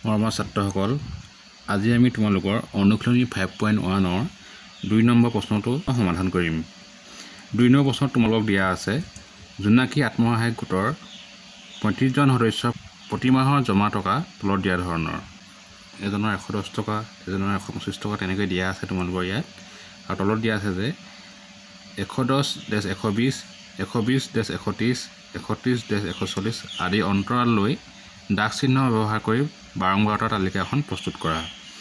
মৰমৰ ছাত্ৰসকল, আজি আমি তোমালোকৰ অনুশীলনী 5.1 ৰ 2 নম্বৰ প্ৰশ্নটো সমাধান কৰিম। 2 নম্বৰ প্ৰশ্নত তোমালোকক দিয়া আছে জোনাকী আত্মসহায়ক গোটৰ 35 জন সদস্য প্ৰতি মাহৰ জমা টকা তলত দিয়া ধৰণৰ। এজনৰ 110 টকা, এজনৰ 125 টকা তেনেকৈ দিয়া আছে তোমালোকৰ ইয়াত। আৰু তলত দিয়া আছে যে 110-120, 120-130, 130-140 আদি অন্তৰাল লৈ দাগ চিহ্ন ব্যৱহাৰ কৰি বাৰম্বাৰতাৰ তালিকা এখন প্ৰস্তুত কৰা।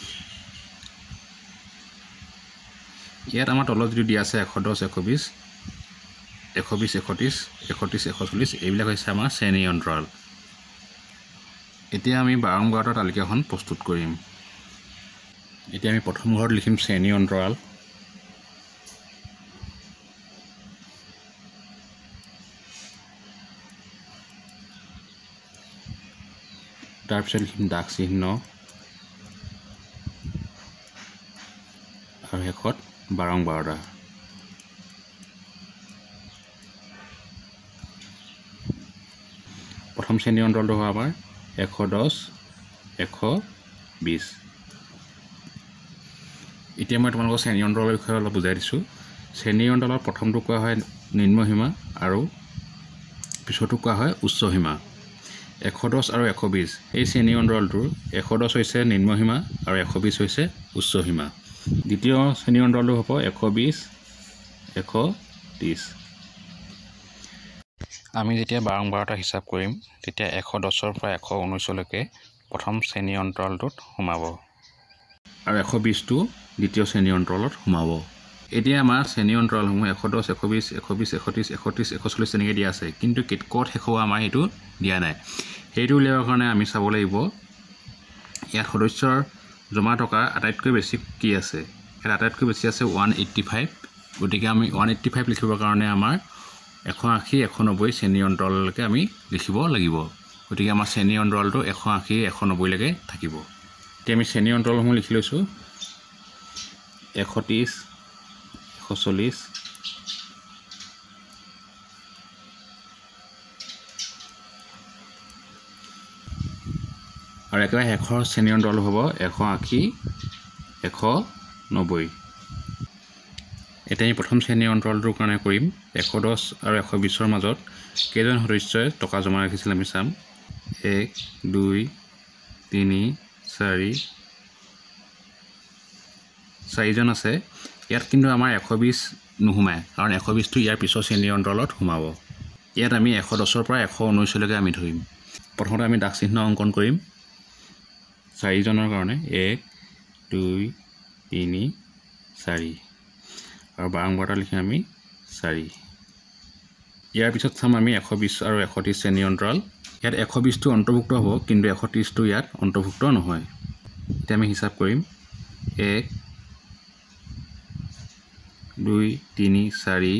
ইয়াত আমাৰ তলত যদি দিয়া আছে 110-120, 120-130, 130-140 এইবিলাক হৈছে আমাৰ শ্ৰেণী অন্তৰাল। এতিয়া আমি বাৰম্বাৰতাৰ তালিকাখন প্ৰস্তুত কৰিম। এতিয়া আমি প্ৰথম ঘৰত লিখিম শ্ৰেণী অন্তৰাল। তাৰপিছত লিখিম দাগ চিহ্ন আৰু শেষত বাৰম্বাৰতা। প্ৰথম শ্ৰেণী অন্তৰালটো হ'ব আমাৰ 110-120। এতিয়া মই তোমালোকৰ শ্ৰেণী অন্তৰালৰ বিষয়ে অলপ বুজাই দিছোঁ। শ্ৰেণী অন্তৰালৰ প্ৰথমটো কোৱা হয় নিম্নসীমা আৰু পিছতো কোৱা হয় উচ্চসীমা। 110 আৰু 120 এই শ্ৰেণী অন্তৰালটোৰ 110 হৈছে নিম্নসীমা আৰু 120 হৈছে উচ্চসীমা। দ্বিতীয় শ্ৰেণী অন্তৰালটো হ'ব 120-130। আমি যেতিয়া বাৰম্বাৰতা হিচাপ কৰিম তেতিয়া 110ৰ পৰা 119লৈকে প্ৰথম শ্ৰেণী অন্তৰালটোত সোমাব আৰু 120টো দ্বিতীয় শ্ৰেণী অন্তৰালত সোমাব। এতিয়া আমাৰ শ্ৰেণী অন্তৰালসমূহ 110, 120, 120, 130, 130, 140 তেনেকৈ দিয়া আছে, কিন্তু ক'ত শেষ হ'ব আমাৰ সেইটো দিয়া নাই। সেইটো উলিয়াবৰ কাৰণে আমি চাব লাগিব ইয়াত সদস্যৰ জমা টকা আটাইতকৈ বেছি কি আছে। ইয়াত আটাইতকৈ বেছি আছে 185। গতিকে আমি 185 লিখিবৰ কাৰণে আমাৰ 180, 190 শ্ৰেণী অন্তৰাললৈকে আমি লিখিব লাগিব। গতিকে আমাৰ শ্ৰেণী অন্তৰালটো 180, 190লৈকে থাকিব। এতিয়া আমি শ্ৰেণী অন্তৰালসমূহ লিখি লৈছোঁ 130, 140, আৰু একেবাৰে শেষৰ শ্ৰেণী অন্তৰাল হ'ব 180, 190। এতিয়া আমি প্ৰথম শ্ৰেণী অন্তৰালটোৰ কাৰণে কৰিম 110 আৰু 120ৰ মাজত কেইজন সদস্যই টকা জমা ৰাখিছিল আমি চাম। 1, 2, 3, 4, 4জন আছে। ইয়াত কিন্তু আমাৰ 120 নোসোমায়, কাৰণ 120টো ইয়াৰ পিছৰ শ্ৰেণী অন্তৰালত সোমাব। ইয়াত আমি 110ৰ পৰা 119লৈকে আমি ধৰিম। প্ৰথমতে আমি দাগ চিহ্ন অংকন কৰিম 4জনৰ কাৰণে 1, 2, 3, 4 আৰু বাৰম্বাৰতা লিখিম আমি 4। ইয়াৰ পিছত চাম আমি 120 আৰু 130 শ্ৰেণী অন্তৰাল। ইয়াত 120টো অন্তৰ্ভুক্ত হ'ব, কিন্তু 130টো ইয়াত অন্তৰ্ভুক্ত নহয়। এতিয়া আমি হিচাপ কৰিম 1, 2, 3, 4,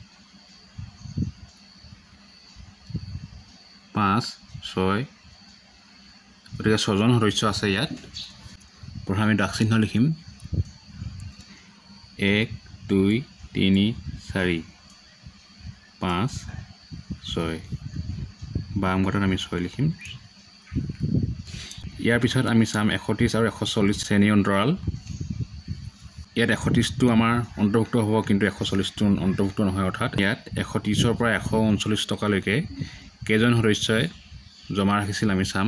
5, 6, গতিকে 6জন সদস্য আছে ইয়াত। প্ৰথমে আমি দাগ চিহ্ন লিখিম 1, 2, 3, 4, 5, 6। বাৰম্বাৰতাত আমি 6 লিখিম। ইয়াৰ পিছত আমি চাম 130 আৰু 140 শ্ৰেণী অন্তৰাল। ইয়াত 130টো আমাৰ অন্তৰ্ভুক্ত হ'ব, কিন্তু 140টো অন্তৰ্ভুক্ত নহয়। অৰ্থাৎ ইয়াত 130ৰ পৰা 139 টকালৈকে কেইজন সদস্যই জমা ৰাখিছিল আমি চাম।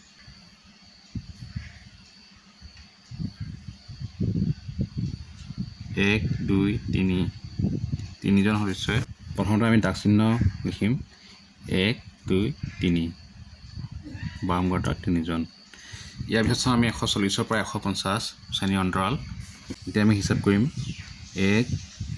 1, 2, 3, 3জন সদস্যই। প্ৰথমতে আমি দাগ চিহ্ন লিখিম 1, 2, 3, বাৰম্বাৰতাত 3জন। ইয়াৰ পিছত চাওঁ আমি 140ৰ পৰা 150 শ্ৰেণী অন্তৰাল। এতিয়া আমি হিচাপ কৰিম 1,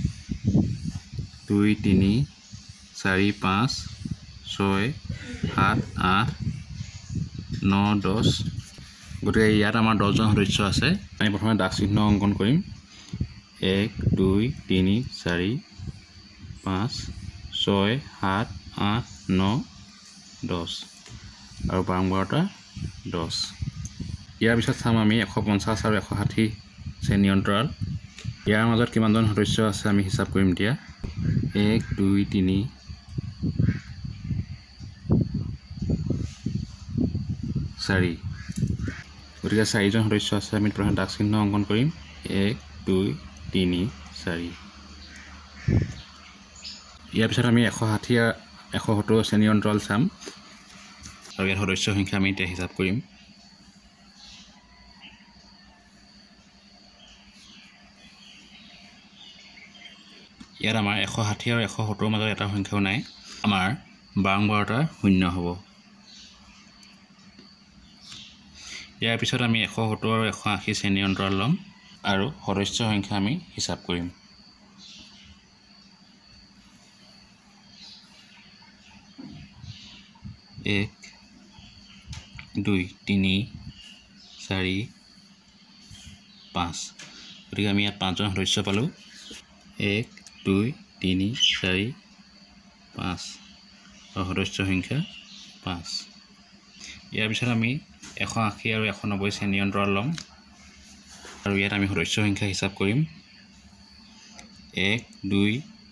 2, 3, 4, 5, 6, 7, 8, 9, 10। গতিকে ইয়াত আমাৰ 10জন সদস্য আছে। আমি প্ৰথমে দাগ চিহ্ন অংকন কৰিম 1, 2, 3, 4, 5, 6, 7, 8, 9, 10 আৰু বাৰম্বাৰতা 10। ইয়াৰ পিছত চাম আমি 150 আৰু 160 শ্ৰেণী অন্তৰাল। ইয়াৰ মাজত কিমানজন সদস্য আছে আমি হিচাপ কৰিম এতিয়া 1, 2, 3, 4 গতিকে 4জন সদস্য আছে আমি প্ৰথমে দাগ চিহ্ন অংকন কৰিম 1 2 3 4 ইয়াৰ পিছত আমি 160 170 শ্ৰেণী অন্তৰাল চাম আৰু ইয়াৰ সদস্য সংখ্যা আমি এতিয়া হিচাপ কৰিম ইয়াত আমাৰ 160 আৰু 170 মাজত এটা সংখ্যাও নাই আমাৰ 12টা শূন্য হ'ব ইয়াৰ পিছত আমি 170 আৰু 180 শ্ৰেণী অন্তৰাল ল'ম আৰু সদস্য সংখ্যা আমি হিচাপ কৰিম 1 2 3 4 5 গতিকে আমি ইয়াত 5জন সদস্য পালোঁ 1 2 3 4 5 আৰু সদস্য সংখ্যা 5 ইয়াৰ পিছত আমি 180 আৰু 190 শ্ৰেণী অন্তৰাল ল'ম আৰু ইয়াত আমি সদস্য সংখ্যা হিচাপ কৰিম 1 2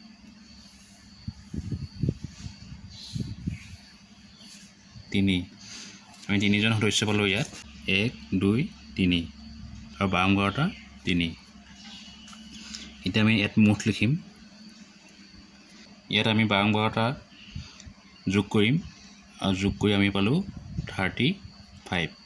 3 আমি 3জন সদস্য পালোঁ ইয়াত 1 2 3 আৰু 12টা 3 এতিয়া আমি ইয়াত মুঠ লিখিম ইয়াত আমি 12টা যোগ কৰিম আৰু যোগ কৰি আমি পালোঁ 35